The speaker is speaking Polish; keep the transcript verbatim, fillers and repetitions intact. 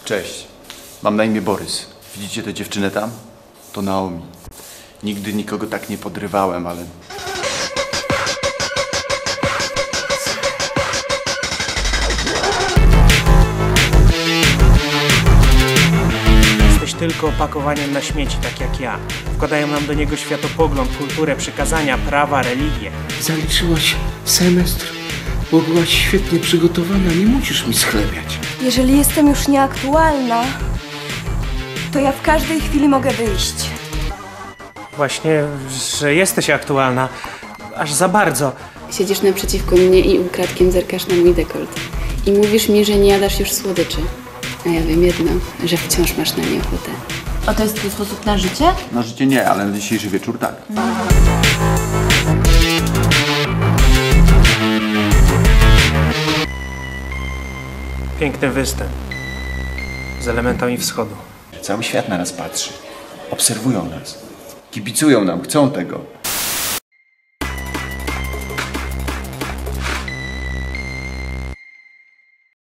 Cześć, mam na imię Borys. Widzicie tę dziewczynę tam? To Naomi. Nigdy nikogo tak nie podrywałem, ale... Jesteś tylko opakowaniem na śmieci, tak jak ja. Wkładają nam do niego światopogląd, kulturę, przykazania, prawa, religię. Zaliczyłaś semestr, bo byłaś świetnie przygotowana, nie musisz mi schlebiać. Jeżeli jestem już nieaktualna, to ja w każdej chwili mogę wyjść. Właśnie, że jesteś aktualna. Aż za bardzo. Siedzisz naprzeciwko mnie i ukradkiem zerkasz na mój dekolt. I mówisz mi, że nie jadasz już słodyczy. A ja wiem jedno, że wciąż masz na nie ochotę. A to jest twój sposób na życie? Na życie nie, ale na dzisiejszy wieczór tak. Piękny występ. Z elementami wschodu. Cały świat na nas patrzy. Obserwują nas. Kibicują nam, chcą tego.